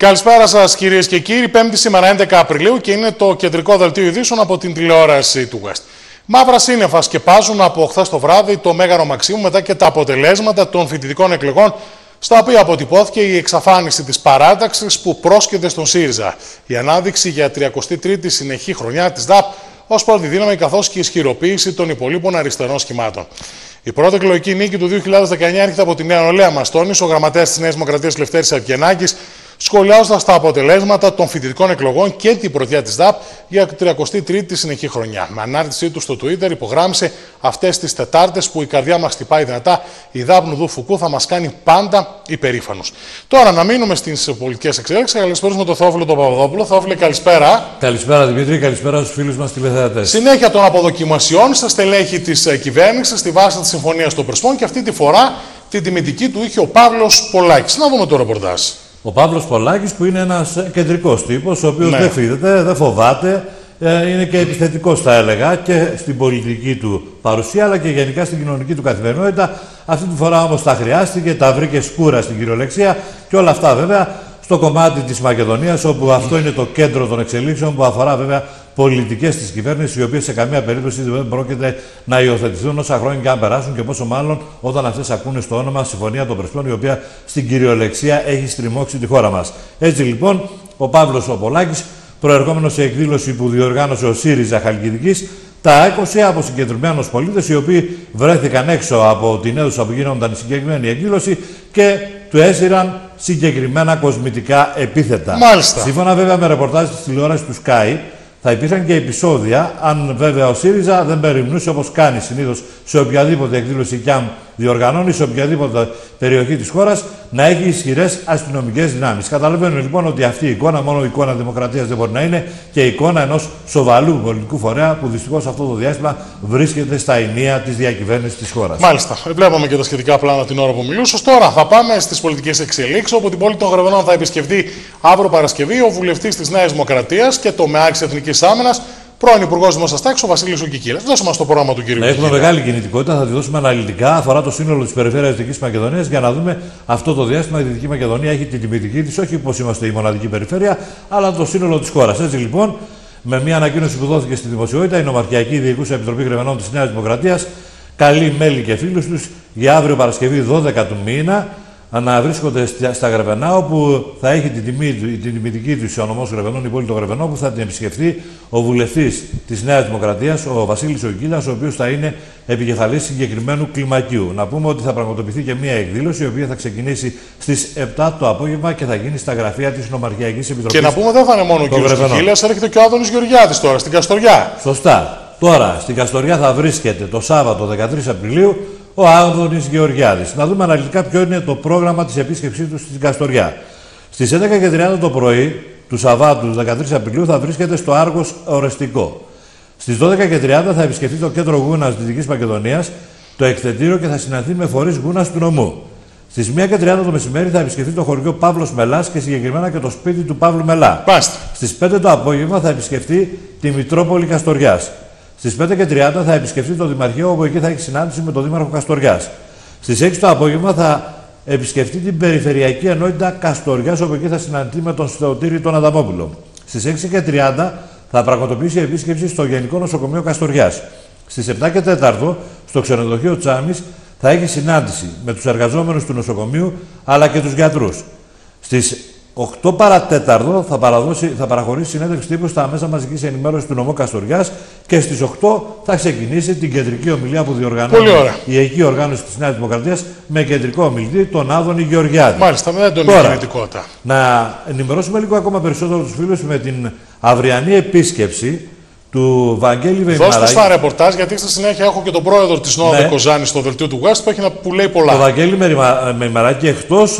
Καλησπέρα σας κυρίες και κύριοι. Πέμπτη σήμερα 11 Απριλίου και είναι το κεντρικό δελτίο ειδήσεων από την τηλεόραση του West. Μαύρα σύννεφα σκεπάζουν από χθες το βράδυ το Μέγαρο Μαξίμου μετά και τα αποτελέσματα των φοιτητικών εκλογών, στα οποία αποτυπώθηκε η εξαφάνιση της παράταξης που πρόσκειται στον ΣΥΡΙΖΑ. Η ανάδειξη για 33η συνεχή χρονιά της ΔΑΠ ως πρώτη δύναμη, καθώς και η ισχυροποίηση των υπολείπων αριστερών σχημάτων. Η πρώτη εκλογική νίκη του 2019 έρχεται από τη Νέα Νεολαία, μας τόνισε ο γραμματέας της Νέας Δημοκρατίας Λευτέρης Αυγενάκης, σχολιάζοντας τα αποτελέσματα των φοιτητικών εκλογών και την πρωτιά της ΔΑΠ για 33η συνεχή χρονιά. Με ανάρτησή του στο Twitter υπογράμμισε: αυτές τις Τετάρτες που η καρδιά μας χτυπάει δυνατά, η ΔΑΠ Νουδού Φουκού θα μας κάνει πάντα υπερήφανους. Τώρα να μείνουμε στις πολιτικές εξέλιξεις. Καλησπέρα τον Θεόφιλο τον Παπαδόπουλο. Θεόφιλε, καλησπέρα. Καλησπέρα Δημήτρη, καλησπέρα στους φίλους μας τηλεθεατές. Συνέχεια των αποδοκιμασιών στα στελέχη της κυβέρνησης στη βάση της Συμφωνίας των Πρεσπών, και αυτή τη φορά την τιμητική του είχε ο Παύλος Πολάκης. Να δούμε το ρεπορτάζ. Ο Παύλος Πολάκης, που είναι ένας κεντρικός τύπος, ο οποίος δεν φύγεται, δεν φοβάται, είναι και επιθετικός θα έλεγα και στην πολιτική του παρουσία αλλά και γενικά στην κοινωνική του καθημερινότητα. Αυτή τη φορά όμως τα χρειάστηκε, τα βρήκε σκούρα στην κυριολεξία και όλα αυτά βέβαια στο κομμάτι της Μακεδονίας, όπου αυτό είναι το κέντρο των εξελίξεων που αφορά βέβαια πολιτικές της κυβέρνησης, οι οποίες σε καμία περίπτωση δεν πρόκειται να υιοθετηθούν όσα χρόνια και αν περάσουν, και πόσο μάλλον όταν αυτές ακούνε στο όνομα Συμφωνία των Πρεσπών, η οποία στην κυριολεξία έχει στριμώξει τη χώρα μας. Έτσι λοιπόν, ο Παύλος ο Πολάκης, προερχόμενος σε εκδήλωση που διοργάνωσε ο ΣΥΡΙΖΑ Χαλκιδικής, τα άκουσε από συγκεντρωμένους πολίτες, οι οποίοι βρέθηκαν έξω από την αίθουσα που γίνονταν η συγκεκριμένη εκδήλωση και του έσυραν συγκεκριμένα κοσμητικά επίθετα. Μάλιστα. Σύμφωνα βέβαια με ρεπορτάζ της τηλεόρασης του Sky, θα υπήρχαν και επεισόδια, αν βέβαια ο ΣΥΡΙΖΑ δεν περιμνούσε, όπως κάνει συνήθως σε οποιαδήποτε εκδήλωση και αν διοργανώνει σε οποιαδήποτε περιοχή της χώρας, να έχει ισχυρές αστυνομικές δυνάμεις. Καταλαβαίνουμε λοιπόν ότι αυτή η εικόνα, μόνο εικόνα δημοκρατίας δεν μπορεί να είναι, και εικόνα ενός σοβαρού πολιτικού φορέα που δυστυχώς αυτό το διάστημα βρίσκεται στα ενία της διακυβέρνησης της χώρας. Μάλιστα. Βλέπαμε και τα σχετικά πλάνα την ώρα που μιλούσες. Τώρα θα πάμε στις πολιτικές εξελίξεις, όπου την πόλη των Γρεβενών θα επισκεφτεί αύριο Παρασκευή ο βουλευτής της Νέας Δημοκρατίας και τομεάρχης Εθνικής Άμυνας, πρώην Υπουργός Δημόσιας Τάξης, ο Βασίλης ο Κικίλιας. Δώσε μας το πρόγραμμα του κύριου Κικίλια. Έχουμε μεγάλη κινητικότητα, θα τη δώσουμε αναλυτικά. Αφορά το σύνολο της περιφέρειας Δυτικής Μακεδονίας για να δούμε αυτό το διάστημα. Η Δυτική Μακεδονία έχει την τιμητική της, όχι πως είμαστε η μοναδική περιφέρεια, αλλά το σύνολο της χώρας. Έτσι λοιπόν, με μια ανακοίνωση που δόθηκε στη δημοσιότητα, η Νομαρχιακή Διοικούσα Επιτροπή Γρεβενών της Νέας Δημοκρατίας καλεί μέλη και φίλους τους για αύριο Παρασκευή 12 του μήνα να βρίσκονται στα Γρεβενά, όπου θα έχει την τιμητική του ο νομός Γρεβενών, η πόλη των Γρεβενών, που θα την επισκεφθεί ο βουλευτής της Νέας Δημοκρατίας, ο Βασίλης ο Κικίλιας, ο οποίος θα είναι επικεφαλής συγκεκριμένου κλιμακίου. Να πούμε ότι θα πραγματοποιηθεί και μια εκδήλωση, η οποία θα ξεκινήσει στις 7 το απόγευμα και θα γίνει στα γραφεία της Νομαρχιακής Επιτροπής. Και να πούμε, δεν θα είναι μόνο ο κύριος Κικίλιας, έρχεται και ο Άδωνης Γεωργιάδης τώρα στην Καστοριά. Σωστά. Τώρα στην Καστοριά θα βρίσκεται το Σάββατο 13 Απριλίου ο Άδωνης Γεωργιάδης. Να δούμε αναλυτικά ποιο είναι το πρόγραμμα της επίσκεψής του στην Καστοριά. Στις 11:30 το πρωί του Σαββάτου 13 Απριλίου θα βρίσκεται στο Άργος Ορεστικό. Στις 12:30 θα επισκεφτεί το κέντρο Γούνας Δυτικής Μακεδονίας, το εκθετήριο, και θα συναντηθεί με φορείς Γούνας του νομού. Στις 1:30 το μεσημέρι θα επισκεφτεί το χωριό Παύλος Μελάς και συγκεκριμένα και το σπίτι του Παύλου Μελά. Πάστε. Στις 5 το απόγευμα θα επισκεφτεί τη Μητρόπολη Καστοριάς. Στις 5:30 θα επισκεφτεί το Δημαρχείο, όπου εκεί θα έχει συνάντηση με τον Δήμαρχο Καστοριάς. Στις 6 το απόγευμα θα επισκεφτεί την Περιφερειακή Ενότητα Καστοριάς, όπου εκεί θα συναντηθεί με τον Στεωτήρη τον Αδαμόπουλο. Στις 6:30 θα πραγματοποιήσει επίσκεψη στο Γενικό Νοσοκομείο Καστοριάς. Στις 7:15 στο ξενοδοχείο Τσάμις θα έχει συνάντηση με τους εργαζόμενους του νοσοκομείου αλλά και τους γιατρούς. Στις 8 παρατέταρτο θα παραχωρήσει συνέντευξη τύπου στα μέσα μαζικής ενημέρωσης του νομού Καστοριάς και στις 8 θα ξεκινήσει την κεντρική ομιλία που διοργανώνει η Εκεί Οργάνωση της Νέας Δημοκρατίας με κεντρικό ομιλητή τον Άδωνη Γεωργιάδη. Μάλιστα, με έντονη κινητικότητα. Να ενημερώσουμε λίγο ακόμα περισσότερο τους φίλους με την αυριανή επίσκεψη του Βαγγέλη Βεϊμαράκη. Δώστε στα ρεπορτάζ, γιατί στη συνέχεια έχω και τον πρόεδρο της ΝΟΑΔΕ Κοζάνη στο δελτίο του West που λέει πολλά. Το Βαγγέλη Βεϊμαράκη, εκτός.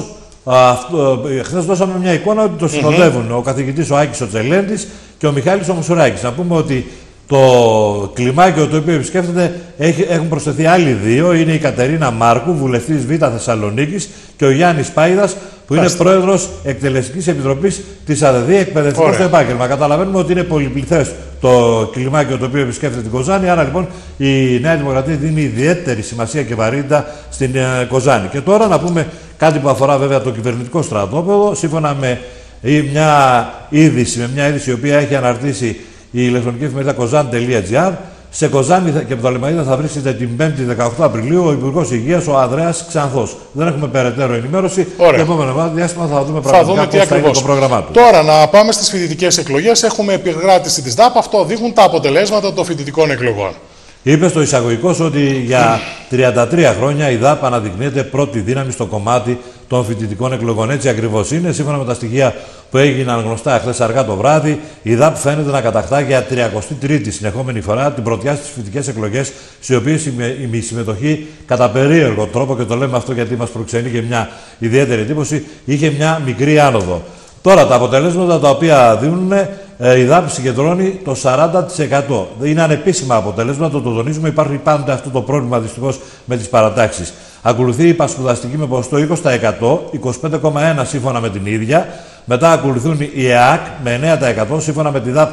Χθες δώσαμε μια εικόνα ότι το συνοδεύουν ο καθηγητής ο Άκης ο Τσελέντης και ο Μιχάλης ο Μουσουράκης. Να πούμε ότι το κλιμάκιο το οποίο επισκέφτεται έχουν προσθεθεί άλλοι δύο. Είναι η Κατερίνα Μάρκου, βουλευτής Β' Θεσσαλονίκης, και ο Γιάννης Πάιδας, που είναι πρόεδρος εκτελεστικής επιτροπής της ΑΔΔ, εκπαιδευτικός στο επάγγελμα. Καταλαβαίνουμε ότι είναι πολυπληθές το κλιμάκιο το οποίο επισκέφτεται την Κοζάνη. Άρα λοιπόν η Νέα Δημοκρατία δίνει ιδιαίτερη σημασία και βαρύτητα στην Κοζάνη. Και τώρα να πούμε κάτι που αφορά βέβαια το κυβερνητικό στρατόπεδο. Σύμφωνα με ή μια είδηση, με μια είδηση η οποία έχει αναρτήσει η ηλεκτρονική εφημερίδα kozan.gr. Σε Κοζάνη και Πτολεμαΐδα θα βρίσκεται την 5η 18 Απριλίου ο Υπουργός Υγείας, ο Ανδρέας Ξανθός. Δεν έχουμε περαιτέρω ενημέρωση. Το επόμενο διάστημα θα δούμε πραγματικά πώς θα είναι το πρόγραμμά του. Τώρα να πάμε στις φοιτητικές εκλογές. Έχουμε επικράτηση της ΔΑΠ. Αυτό δείχνουν τα αποτελέσματα των φοιτητικών εκλογών. Είπε στο εισαγωγικό ότι για 33 χρόνια η ΔΑΠ αναδεικνύεται πρώτη δύναμη στο κομμάτι των φοιτητικών εκλογών. Έτσι ακριβώς είναι. Σύμφωνα με τα στοιχεία που έγιναν γνωστά χθες αργά το βράδυ, η ΔΑΠ φαίνεται να κατακτά για 33η συνεχόμενη φορά την πρωτιά στις φοιτητικές εκλογές, στις οποίες η συμμετοχή κατά περίεργο τρόπο, και το λέμε αυτό γιατί μας προξενεί και μια ιδιαίτερη εντύπωση, είχε μια μικρή άνοδο. Τώρα τα αποτελέσματα τα οποία δίνουν, η ΔΑΠ συγκεντρώνει το 40%. Είναι ανεπίσημα αποτελέσματα, το τονίζουμε. Υπάρχει πάντα αυτό το πρόβλημα δυστυχώς με τις παρατάξεις. Ακολουθεί η πασπουδαστική με ποσοστό 20%, 25,1% σύμφωνα με την ίδια. Μετά ακολουθούν η ΕΑΚ με 9%, σύμφωνα με τη ΔΑΠ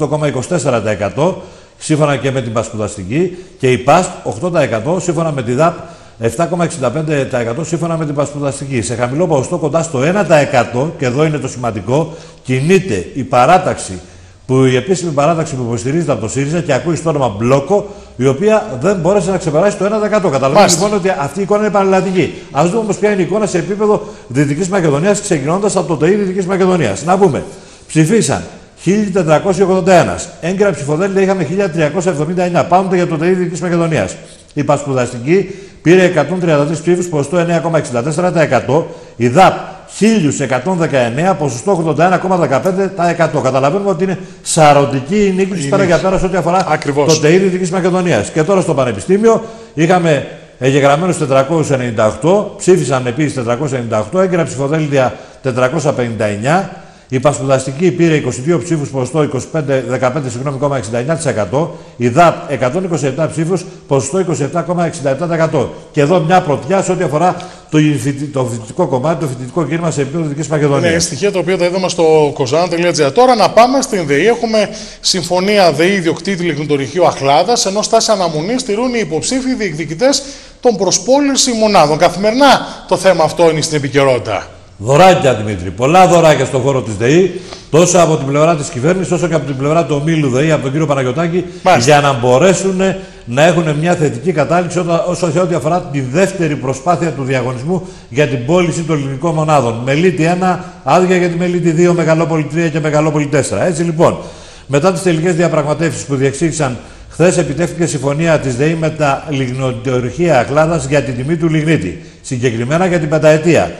8,24%, σύμφωνα και με την πασπουδαστική. Και η ΠΑΣΠ 8%, σύμφωνα με τη ΔΑΠ 7,65% σύμφωνα με την πασπουδαστική. Σε χαμηλό ποσοστό κοντά στο 1%, και εδώ είναι το σημαντικό, κινείται η παράταξη, η επίσημη παράταξη που υποστηρίζεται από το ΣΥΡΙΖΑ και ακούει στο όνομα Μπλόκο, η οποία δεν μπόρεσε να ξεπεράσει το 1%. Καταλαβαίνετε λοιπόν ότι αυτή η εικόνα είναι πανελλαδική. Ας δούμε όμως ποια είναι η εικόνα σε επίπεδο Δυτικής Μακεδονίας, ξεκινώντας από το ΤΕΙ Δυτικής Μακεδονίας. Να πούμε, ψηφίσαν 1.481. Έγκυρα ψηφοδέλτια είχαμε 1.379. Πάμε για το ΤΕΙ Δυτικής Μακεδονίας. Η πασπουδαστική πήρε 133 ψήφους, ποσοστό 9,64%. Η ΔΑΠ 1.119, ποσοστό 81,15%. Καταλαβαίνουμε ότι είναι σαρωτική η νίκη της πέρα για πέρα σε ό,τι αφορά το ΤΕΙ Δυτικής Μακεδονίας. Και τώρα στο Πανεπιστήμιο είχαμε εγγεγραμμένους 498, ψήφισαν επίσης 498, έγκυρα ψηφοδέλτια 459. Η πασπουδαστική πήρε 22 ψήφους, ποσοστό 15,69%. Η ΔΑΠ 127 ψήφους, ποσοστό 27,67%. Και εδώ μια πρωτιά σε ό,τι αφορά το φοιτητικό κομμάτι, το φοιτητικό κίνημα σε επίπεδο Δυτικής Μακεδονίας. Ναι, στοιχεία τα οποία τα είδαμε στο kozan.gr. Τώρα να πάμε στην ΔΕΗ. Έχουμε συμφωνία ΔΕΗ ιδιοκτήτη λιγνητορυχείου Αχλάδας, ενώ στάση αναμονής στηρούν οι υποψήφοι διεκδικητές των προσπόληση μονάδων. Καθημερινά το θέμα αυτό είναι στην επικαιρότητα. Δωράκια, Δημήτρη. Πολλά δωράκια στον χώρο της ΔΕΗ, τόσο από την πλευρά της κυβέρνησης, όσο και από την πλευρά του ομίλου ΔΕΗ, από τον κύριο Παναγιωτάκη, για να μπορέσουν να έχουν μια θετική κατάληξη όσο σε ό,τι αφορά τη δεύτερη προσπάθεια του διαγωνισμού για την πώληση των ελληνικών μονάδων. Μελίτη 1, άδεια για τη Μελίτη 2, Μεγαλόπολη 3 και Μεγαλόπολη 4. Έτσι λοιπόν, μετά τις τελικές διαπραγματεύσεις που διεξήχθησαν χθες, επιτεύχθηκε συμφωνία της ΔΕΗ με τα λιγνητορυχεία Αχλάδας για την τιμή του λιγνίτη. Συγκεκριμένα για την πενταετία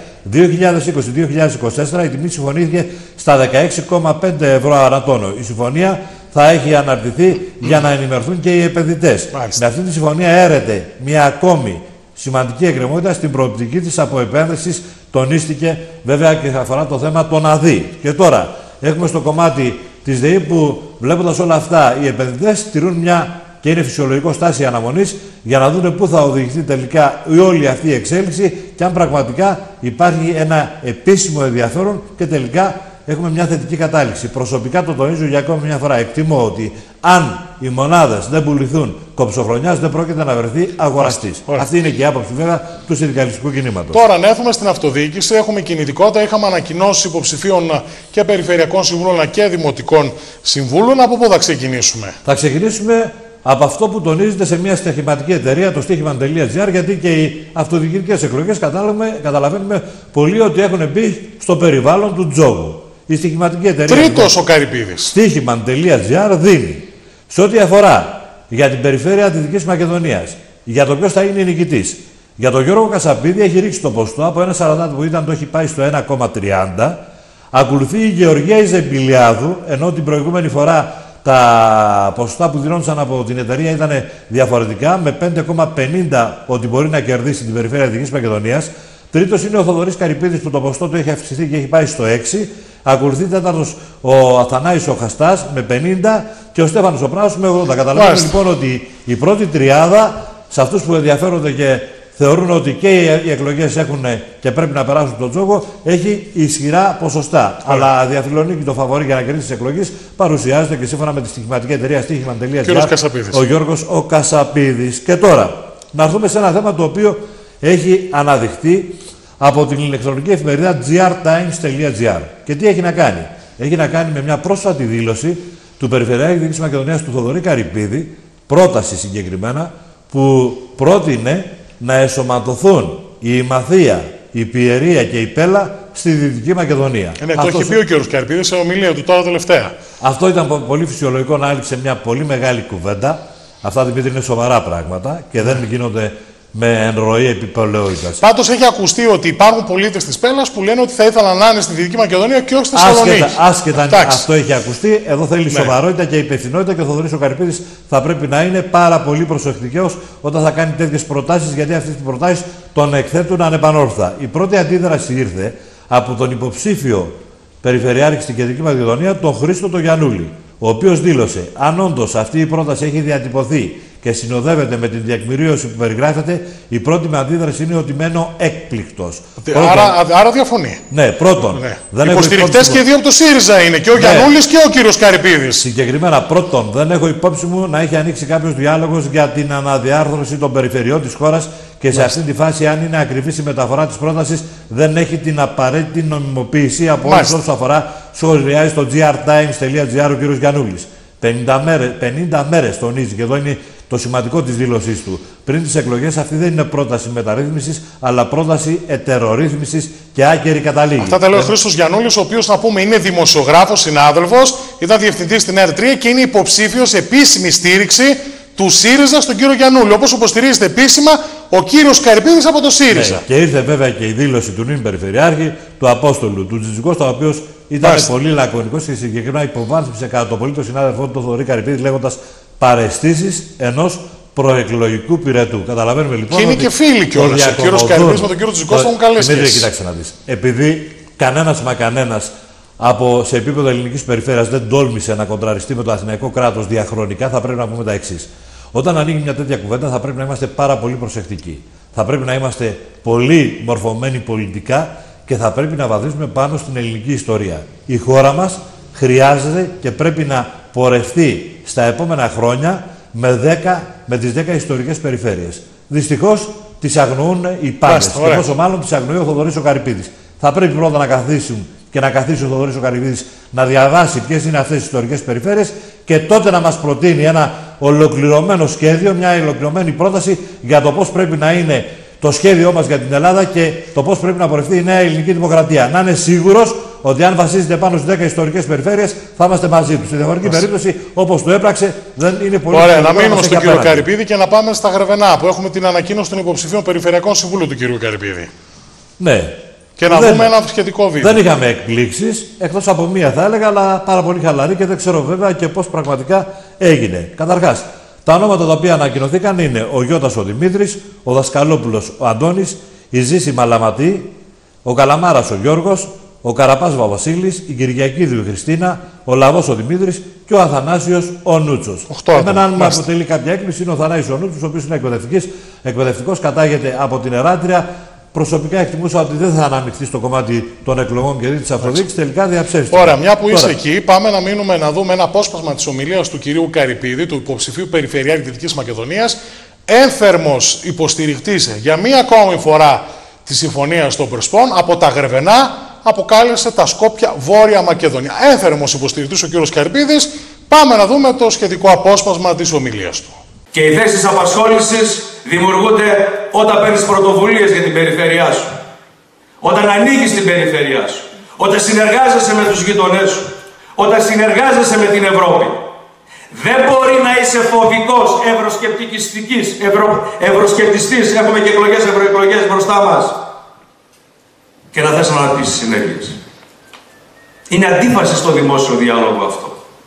2020-2024 η τιμή συμφωνήθηκε στα 16,5 ευρώ ανά τόνο. Η συμφωνία θα έχει αναρτηθεί για να ενημερωθούν και οι επενδυτές. Με αυτή τη συμφωνία έρεται μια ακόμη σημαντική εκκρεμότητα στην προοπτική της αποεπένδυσης. Τονίστηκε βέβαια και αφορά το θέμα των ΑΔΗ. Και τώρα έχουμε στο κομμάτι της ΔΕΗ που, βλέποντας όλα αυτά, οι επενδυτές στηρούν μια, και είναι φυσιολογικό, στάση αναμονής για να δουν πού θα οδηγηθεί τελικά η όλη αυτή η εξέλιξη και αν πραγματικά υπάρχει ένα επίσημο ενδιαφέρον και τελικά έχουμε μια θετική κατάληξη. Προσωπικά το τονίζω για ακόμη μια φορά. Εκτιμώ ότι αν οι μονάδες δεν πουληθούν κομψοχρονιάς, δεν πρόκειται να βρεθεί αγοραστής. Αυτή είναι και η άποψη βέβαια του συνδικαλιστικού κινήματος. Τώρα, να έρθουμε στην αυτοδιοίκηση, έχουμε κινητικότητα. Είχαμε ανακοινώσεις υποψηφίων και περιφερειακών συμβούλων και δημοτικών συμβούλων. Από πού θα ξεκινήσουμε? Θα ξεκινήσουμε από αυτό που τονίζεται σε μια στοιχηματική εταιρεία, το στοίχημα.gr, γιατί και οι αυτοδιοικητικές εκλογές καταλαβαίνουμε πολύ ότι έχουν μπει στο περιβάλλον του τζόγου. Η στοιχηματική εταιρεία. Τρίτος ο Καρυπίδης. Στοίχημα.gr δίνει σε ό,τι αφορά για την περιφέρεια Δυτικής Μακεδονίας, για το ποιος θα είναι νικητής. Για τον Γιώργο Κασαπίδη έχει ρίξει το ποσοστό από 1,40 που ήταν, το έχει πάει στο 1,30. Ακολουθεί η Γεωργία Ιζεμπιλιάδου, ενώ την προηγούμενη φορά τα ποσοστά που δίνονταν από την εταιρεία ήταν διαφορετικά, με 5,50 ότι μπορεί να κερδίσει την περιφέρεια Δυτικής Μακεδονίας. Τρίτος είναι ο Θοδωρής Καρυπίδης που το ποσοστό του έχει αυξηθεί και έχει πάει στο 6. Ακολουθεί τέταρτος ο Αθανάης ο Χαστάς με 50 και ο Στέφανος ο Πράσος με 80. Καταλαβαίνετε λοιπόν ότι η πρώτη τριάδα, σε αυτούς που ενδιαφέρονται και θεωρούν ότι και οι εκλογές έχουν και πρέπει να περάσουν τον τζόγο, έχει ισχυρά ποσοστά. Αλλά διαφιλονίκη το φαβορί για να κερδίσει τις εκλογές παρουσιάζεται και σύμφωνα με τη στοιχηματική εταιρεία στοίχημα.gr ο Γιώργος ο Κασαπίδης. Και τώρα, να έρθουμε σε ένα θέμα το οποίο έχει αναδειχθεί από την ηλεκτρονική εφημερίδα grtimes.gr. Και τι έχει να κάνει? Έχει να κάνει με μια πρόσφατη δήλωση του Περιφερειάρχη Διοίκησης Μακεδονίας του Θοδωρή Καρυπίδη, πρόταση συγκεκριμένα, που πρότεινε να εσωματωθούν η Ημαθία, η Πιερία και η Πέλα στη Δυτική Μακεδονία. Ναι, το έχει πει ο κ. Καρυπίδης σε ομιλία του τώρα τελευταία. Αυτό ήταν πολύ φυσιολογικό να άνοιξε μια πολύ μεγάλη κουβέντα. Αυτά, Δημήτρη, είναι σοβαρά πράγματα και δεν γίνονται με ενροή επιπολαιότητας. Πάντως έχει ακουστεί ότι υπάρχουν πολίτες της Πέλας που λένε ότι θα ήθελαν να είναι στη Δυτική Μακεδονία και όχι στη Θεσσαλονίκη. Άσχετα αυτό έχει ακουστεί, εδώ θέλει σοβαρότητα και υπευθυνότητα και ο Θοδωρής ο Καρυπίδης θα πρέπει να είναι πάρα πολύ προσεκτικός όταν θα κάνει τέτοιες προτάσεις, γιατί αυτές τις προτάσεις τον εκθέτουν ανεπανόρθωτα. Η πρώτη αντίδραση ήρθε από τον υποψήφιο Περιφερειάρχη στην Κεντρική Μακεδονία, τον Χρήστο τον Γιαννούλη, ο οποίος δήλωσε: αν όντως αυτή η πρόταση έχει διατυπωθεί και συνοδεύεται με την τεκμηρίωση που περιγράφεται, η πρώτη μου αντίδραση είναι ότι μένω έκπληκτος. Άρα διαφωνεί. Ναι, πρώτον. Ναι. Υποστηρικτές και δύο από το ΣΥΡΙΖΑ είναι, και ο Γιαννούλης και ο κύριος Καρυπίδης. Συγκεκριμένα, πρώτον, δεν έχω υπόψη μου να έχει ανοίξει κάποιος διάλογος για την αναδιάρθρωση των περιφερειών της χώρας και σε αυτή τη φάση, αν είναι ακριβής η μεταφορά της πρότασης, δεν έχει την απαραίτητη νομιμοποίηση από όλους όσους αφορά. Σχολιάζει στο grtimes.gr ο κύριος Γιαννούλης. 50 μέρες τονίζει, και εδώ είναι το σημαντικό της δήλωσής του. Πριν τις εκλογές, αυτή δεν είναι πρόταση μεταρρύθμισης, αλλά πρόταση ετερορύθμισης και άκερη καταλήγη. Αυτά τα λέει ο Χρήστος Γιαννούλης, ο οποίος, να πούμε, είναι δημοσιογράφος, συνάδελφος, ήταν διευθυντής στην ΕΡΤ3 και είναι υποψήφιος επίσημη στήριξη του ΣΥΡΙΖΑ στον κύριο Γιαννούλη. Όπως υποστηρίζεται επίσημα ο κύριος Καρυπίδης από το ΣΥΡΙΖΑ. Ναι, και ήρθε βέβαια και η δήλωση του νυν Περιφερειάρχη, του Απόστολου, του Τζιτζικώστα, ο οποίος ήταν πολύ λακωνικός και συγκεκριμένα υποβάθμισε κατά το πολύ τον συνάδελφό του, τον Θοδωρή Καρυπίδη, λέγοντας παραισθήσεις ενός προεκλογικού πυρετού. Καταλαβαίνουμε λοιπόν. Και είναι και φίλοι κιόλας. Ο κύριος Καρυπίδης με τον κύριο Τζιτζικώστα έχουν καλές σχέσεις. Κοίταξε να δεις. Επειδή κανένας μα κανένας σε επίπεδο ελληνικής περιφέρειας δεν τόλμησε να κοντραριστεί με το αθηναϊκό κράτος διαχρονικά, θα πρέπει να πούμε τα εξής. Όταν ανοίγει μια τέτοια κουβέντα, θα πρέπει να είμαστε πάρα πολύ προσεκτικοί. Θα πρέπει να είμαστε πολύ μορφωμένοι πολιτικά και θα πρέπει να βαδίσουμε πάνω στην ελληνική ιστορία. Η χώρα μας χρειάζεται και πρέπει να πορευτεί στα επόμενα χρόνια με τις 10 ιστορικές περιφέρειες. Δυστυχώς τις αγνοούν οι πάντες. Και πόσο μάλλον τις αγνοεί ο Θοδωρής ο Καρυπίδης. Θα πρέπει πρώτα να καθίσουν και να καθίσει ο Θοδωρής ο Καρυπίδης να διαβάσει ποιες είναι αυτές οι ιστορικές περιφέρειες και τότε να μας προτείνει ένα ολοκληρωμένο σχέδιο, μια ολοκληρωμένη πρόταση για το πώς πρέπει να είναι το σχέδιό μας για την Ελλάδα και το πώς πρέπει να πορευτεί η νέα ελληνική δημοκρατία. Να είναι σίγουρος ότι αν βασίζεται πάνω στις 10 ιστορικές περιφέρειες θα είμαστε μαζί του. Στη διαφορετική περίπτωση, όπως το έπραξε, δεν είναι πολύ σημαντικό. Ωραία, να μείνουμε στον κύριο Καρυπίδη και να πάμε στα Γρεβενά, που έχουμε την ανακοίνωση των υποψηφίων περιφερειακών συμβούλων του κύριου Καρυπίδη. Ναι. Και να δούμε ένα σχετικό βίντεο. Δεν είχαμε εκπλήξεις, εκτός από μία θα έλεγα, αλλά πάρα πολύ χαλαρή και δεν ξέρω βέβαια και πώς πραγματικά έγινε. Καταρχάς, τα ονόματα τα οποία ανακοινωθήκαν είναι ο Γιώτας ο Δημήτρης, ο Δασκαλόπουλος ο Αντώνης, η Ζήση Μαλαματή, ο Καλαμάρας ο Γιώργος, ο Καραπάς ο Βασίλης, η Κυριακίδη η Χριστίνα, ο Λαβός ο Δημήτρης και ο Αθανάσιος ο Νούτσος. Εμένα, αν μου αποτελεί κάποια έκπληξη, είναι ο Αθανάσιος ο Νούτσος, ο οποίος είναι εκπαιδευτικός, κατάγεται από την Εράτρια. Προσωπικά εκτιμούσα ότι δεν θα αναμειχθεί στο κομμάτι των εκλογών και της Αφροδίτης. Τελικά διαψεύστηκε. Ωραία, μια που είσαι εκεί, πάμε να μείνουμε να δούμε ένα απόσπασμα της ομιλίας του κυρίου Καρυπίδη, του υποψηφίου Περιφερειάρχη Δυτικής Μακεδονίας, ένθερμος υποστηρικτής για μία ακόμη φορά τη συμφωνία των Πρεσπών από τα Γρεβενά, αποκάλεσε τα Σκόπια Βόρεια Μακεδονία. Ένθερμος υποστηρικτής ο κύριος Καρυπίδης. Πάμε να δούμε το σχετικό απόσπασμα της ομιλίας του. Και οι θέσεις απασχόλησης δημιουργούνται όταν παίρνεις πρωτοβουλίες για την περιφέρειά σου. Όταν ανοίγεις την περιφέρειά σου. Όταν συνεργάζεσαι με τους γειτονές σου. Όταν συνεργάζεσαι με την Ευρώπη. Δεν μπορεί να είσαι φοβικός, ευρωσκεπτιστής, έχουμε και ευρωεκλογές μπροστά μας, και να θες να αναπτύσσεις συνέργειες. Είναι αντίφαση στο δημόσιο διάλογο αυτό.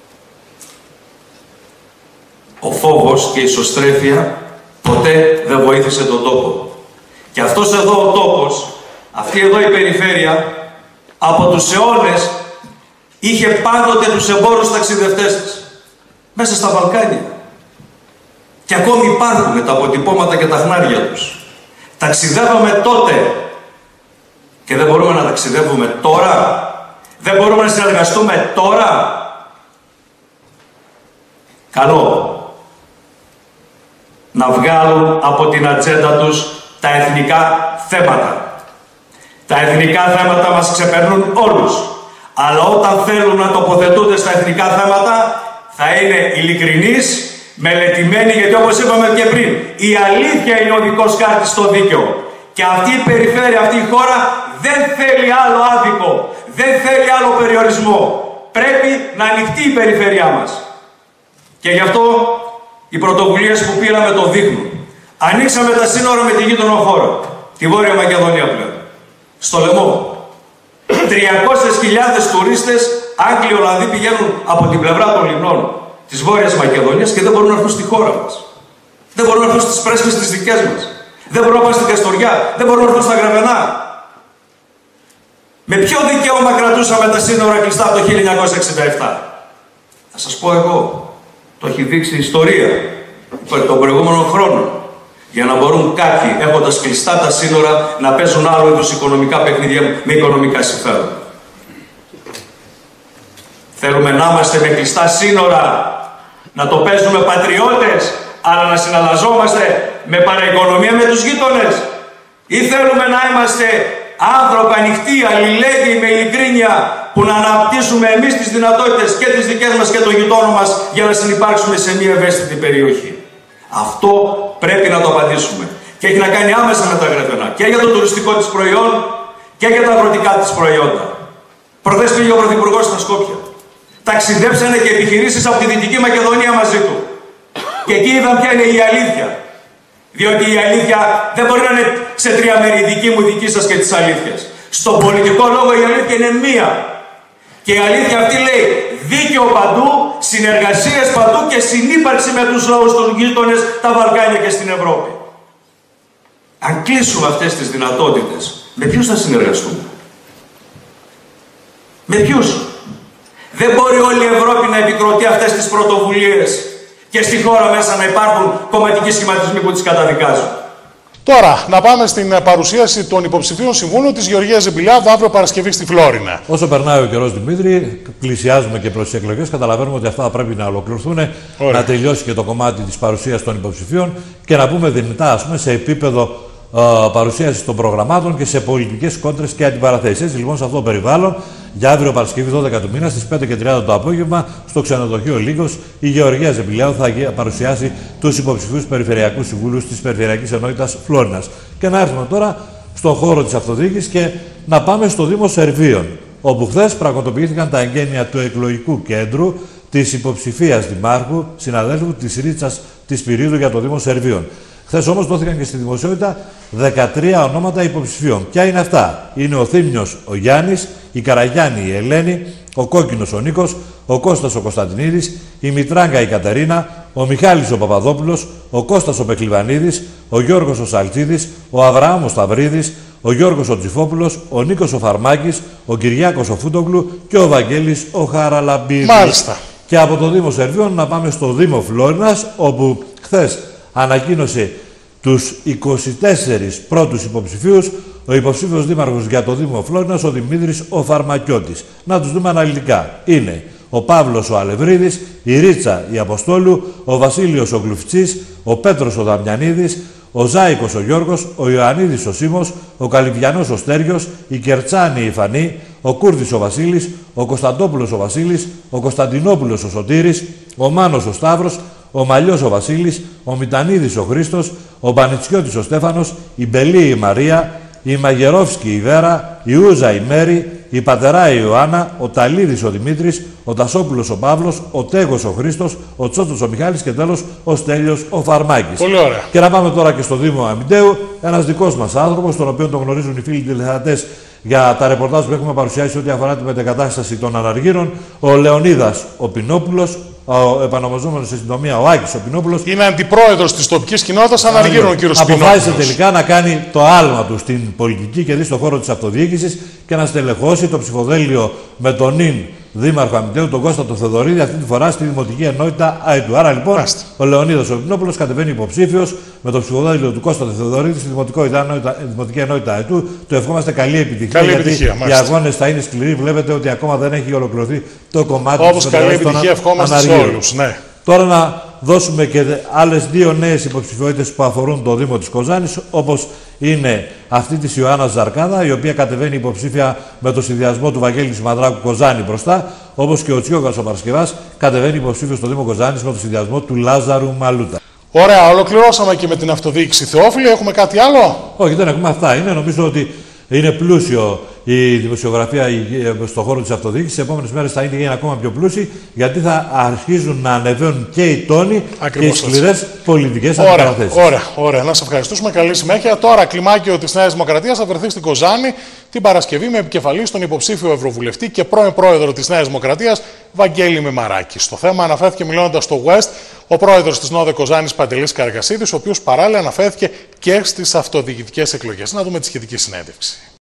Ο φόβος και η ισοστρέφεια ποτέ δεν βοήθησε τον τόπο. Και αυτός εδώ ο τόπος, αυτή εδώ η περιφέρεια, από τους αιώνες είχε πάντοτε τους εμπόρους ταξιδευτές της. Μέσα στα Βαλκάνια. Και ακόμη υπάρχουν τα αποτυπώματα και τα χνάρια τους. Ταξιδεύαμε τότε και δεν μπορούμε να ταξιδεύουμε τώρα. Δεν μπορούμε να συνεργαστούμε τώρα. Καλό να βγάλουν από την ατζέντα τους τα εθνικά θέματα Τα εθνικά θέματα μας ξεπερνούν όλους. Αλλά όταν θέλουν να τοποθετούνται στα εθνικά θέματα, θα είναι ειλικρινείς, μελετημένοι, γιατί όπως είπαμε και πριν, η αλήθεια είναι ο δικός χάρτης στο δίκαιο. Και αυτή η περιφέρεια, αυτή η χώρα δεν θέλει άλλο άδικο, δεν θέλει άλλο περιορισμό. Πρέπει να ανοιχτεί η περιφέρειά μας. Και γι' αυτό οι πρωτοβουλίες που πήραμε το δείχνουν. Ανοίξαμε τα σύνορα με τη γείτονο χώρα, τη Βόρεια Μακεδονία πλέον. Στο λαιμό. 300.000 τουρίστες, Άγγλοι, Ολλανδοί πηγαίνουν από την πλευρά των λιμνών της Βόρειας Μακεδονίας και δεν μπορούν να έρθουν στη χώρα μας. Δεν μπορούν να έρθουν στις πρέσβεις τις δικές μας. Δεν μπορούν να πάνε στην Καστοριά. Δεν μπορούν να έρθουν στα Γραβενά. Με ποιο δικαίωμα κρατούσαμε τα σύνορα κλειστά από το 1967. Θα σας πω εγώ. Το έχει δείξει η ιστορία των προηγούμενων χρόνων. Για να μπορούν κάποιοι, έχοντας κλειστά τα σύνορα, να παίζουν άλλο είδους οικονομικά παιχνίδια με οικονομικά συμφέροντα. Θέλουμε να είμαστε με κλειστά σύνορα, να το παίζουμε πατριώτες, αλλά να συναλλαζόμαστε με παραοικονομία με τους γείτονες. Ή θέλουμε να είμαστε άνθρωποι ανοιχτοί, αλληλέγγυοι, με ειλικρίνεια, που να αναπτύσσουμε εμείς τις δυνατότητες και τις δικές μας και των γειτόνων μας για να συνυπάρξουμε σε μια ευαίσθητη περιοχή. Αυτό πρέπει να το απαντήσουμε. Και έχει να κάνει άμεσα με τα Γραβενά. Και για το τουριστικό της προϊόν και για τα αγροτικά της προϊόντα. Προχθές πήγε ο Πρωθυπουργός στα Σκόπια. Ταξιδέψανε και επιχειρήσεις από τη Δυτική Μακεδονία μαζί του. Και εκεί είδαν ποια είναι η αλήθεια. Διότι η αλήθεια δεν μπορεί να είναι σε τρία μέρη, η δική μου, η δική σας και της αλήθειας. Στον πολιτικό λόγο η αλήθεια είναι μία. Και η αλήθεια αυτή λέει δίκαιο παντού, συνεργασίες παντού και συνύπαρξη με τους λαούς των γείτονες, τα Βαλκάνια και στην Ευρώπη. Αν κλείσουμε αυτές τις δυνατότητες, με ποιους θα συνεργαστούμε? Με ποιους? Δεν μπορεί όλη η Ευρώπη να επικροτεί αυτές τις πρωτοβουλίες και στη χώρα μέσα να υπάρχουν κομματικοί σχηματισμοί που τις καταδικάζουν. Τώρα, να πάμε στην παρουσίαση των υποψηφίων συμβούλων της Γεωργίας Ζεμπιλιάδου αύριο Παρασκευή στη Φλόρινα. Όσο περνάει ο καιρός, Δημήτρη, πλησιάζουμε και προς τις εκλογές. Καταλαβαίνουμε ότι αυτά πρέπει να ολοκληρωθούν, να τελειώσει και το κομμάτι της παρουσίας των υποψηφίων και να πούμε δυνατά, ας πούμε, σε επίπεδο παρουσίαση των προγραμμάτων και σε πολιτικές κόντρες και αντιπαραθέσεις. Έτσι, λοιπόν, σε αυτό το περιβάλλον, για αύριο Παρασκευή 12 του μήνα, στις 5:30 το απόγευμα, στο ξενοδοχείο Λίγκος, η Γεωργία Ζεμπιλιάδου θα παρουσιάσει τους υποψηφίους περιφερειακούς συμβούλους της Περιφερειακής Ενότητας Φλόρινας. Και να έρθουμε τώρα στον χώρο της αυτοδιοίκησης και να πάμε στο Δήμο Σερβίων, όπου χθες πραγματοποιήθηκαν τα εγγένεια του εκλογικού κέντρου της υποψηφίας δημάρχου συναδέλφου της Ρίτσας της Πυρίδου για το Δήμο Σερβίων. Χθες όμως δόθηκαν και στη δημοσιότητα 13 ονόματα υποψηφίων. Ποια είναι αυτά? Είναι ο Θήμιος ο Γιάννης, η Καραγιάννη η Ελένη, ο Κόκκινος ο Νίκος, ο Κώστας ο Κωνσταντινίδης, η Μητράγκα η Κατερίνα, ο Μιχάλης ο Παπαδόπουλος, ο Κώστας ο Πεκλιβανίδης, ο Γιώργος ο Σαλτσίδης, ο Αβραάμ ο Σταυρίδης, ο Γιώργος ο Τσιφόπουλος, ο Νίκος ο Φαρμάκης, ο Κυριάκος ο Φούτογλου και ο Βαγγέλης ο Χαραλαμπίδης. Μάλιστα. Και από το Δήμο Σερβίων να πάμε στο Δήμο Φλόρινας, όπου χθες ανακοίνωσε τους 24 πρώτους υποψηφίους ο υποψήφιος δήμαρχος για το Δήμο Φλόρινας, ο Δημήτρης ο Φαρμακιώτης. Να τους δούμε αναλυτικά. Είναι ο Παύλος ο Αλευρίδης, η Ρίτσα η Αποστόλου, ο Βασίλειος ο Γλουφτσής, ο Πέτρος ο Δαμιανίδης, ο Ζάικος ο Γιώργος, ο Ιωαννίδης ο Σίμος, ο Καλυβιανός ο Στέργιος, η Κερτσάνη η Φανή, ο Κούρδης ο Βασίλης, ο Κωνσταντόπουλος ο Βασίλης, ο Κωνσταντινόπουλος ο Σωτήρης, ο Μάνος ο Σταύρος, ο Μαλιός ο Βασίλης, ο Μητανίδης ο Χρήστος, ο Πανιτσιώτης ο Στέφανος, η Μπελή η Μαρία, η Μαγερόφσκη η Βέρα, η Ούζα η Μέρη, η Πατερά η Ιωάννα, ο Ταλίδης ο Δημήτρης, ο Τασόπουλος ο Παύλος, ο Τέγος ο Χρήστος, ο Τσότος ο Μιχάλης και τέλος ο Στέλιος ο Φαρμάκης. Πολύ ωραία. Και να πάμε τώρα και στο Δήμο Αμυντέου, ένας δικός μας άνθρωπος, τον οποίο τον γνωρίζουν οι φίλοι τηλεθεατές για τα ρεπορτάζ που έχουμε παρουσιάσει ό,τι αφορά τη μετεγκατάσταση των αναργύρων, ο Λεωνίδας ο Πινόπουλος, ο επανομαζόμενος σε συντομία ο Άκης ο Πινόπουλος. Είναι αντιπρόεδρος της τοπικής κοινότητας αναργύρων ο κύριος Πινόπουλος. Αποφάσισε τελικά να κάνει το άλμα του στην πολιτική και δει στον χώρο της αυτοδιοίκησης και να στελεχώσει το ψηφοδέλτιο με τον νυν Δήμαρχο Αμυντέου, τον Κώστα τον Θεδωρίδη, αυτή τη φορά στη Δημοτική Ενότητα ΑΕΤΟΥ. Άρα λοιπόν ο Λεωνίδας ο Πινόπουλος κατεβαίνει υποψήφιος με το ψηφοδέλτιο του Κώστα τον Θεδωρίδη στη Δημοτική Ενότητα ΑΕΤΟΥ. Του ευχόμαστε καλή επιτυχία. Καλή επιτυχία, οι αγώνες θα είναι σκληροί. Βλέπετε ότι ακόμα δεν έχει ολοκληρωθεί το κομμάτι όπως καλή επιτυχία ευχόμαστε σε όλους. Ναι. Τώρα να δώσουμε και άλλες 2 νέες υποψηφιότητες που αφορούν το Δήμο της Κοζάνης, όπως είναι αυτή της Ιωάννας Ζαρκάδα, η οποία κατεβαίνει υποψήφια με το συνδυασμό του Βαγγέλη Σιμαδράκου Κοζάνη μπροστά, όπως και ο Τσιόγκας ο Παρασκευάς κατεβαίνει υποψήφιο στο Δήμο Κοζάνης με το συνδυασμό του Λάζαρου Μαλούτα. Ωραία, ολοκληρώσαμε και με την αυτοδιοίκηση. Θεόφιλε, έχουμε κάτι άλλο? Όχι, δεν έχουμε, αυτά. Νομίζω ότι είναι πλούσιο η δημοσιογραφία στον χώρο της αυτοδιοίκησης. Οι επόμενες μέρες θα είναι ακόμα πιο πλούσιοι, γιατί θα αρχίζουν να ανεβαίνουν και οι τόνοι και οι σκληρές πολιτικές αντιπαραθέσεις. Ωραία. Να σε ευχαριστούμε. Καλή συνέχεια. Τώρα, κλιμάκιο της Νέας Δημοκρατίας θα βρεθεί στην Κοζάνη την Παρασκευή με επικεφαλή στον υποψήφιο Ευρωβουλευτή και πρώην πρόεδρο της Νέας Δημοκρατίας, Βαγγέλη Μεμαράκη. Στο θέμα αναφέρθηκε, μιλώντας στο West, ο πρόεδρος της ΝΟΔΕ Κοζάνης, Παντελής Καρκασίδης, ο οποίος παράλληλα αναφέρθηκε και στις αυτοδιοικητικές εκλογές. Να δούμε τη σχετική συνέντευξη.